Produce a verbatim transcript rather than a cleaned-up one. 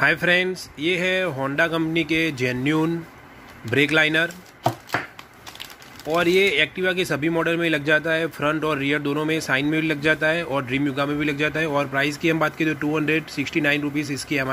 हाय friends, ये है Honda company के जेन्यून ब्रेक लाइनर और ये एक्टिवा के सभी मॉडल में लग जाता है। फ्रंट और रियर दोनों में, साइन में भी लग जाता है और ड्रीम युगा में भी लग जाता है। और प्राइस की हम बात करें तो two hundred sixty nine rupees इसकी एम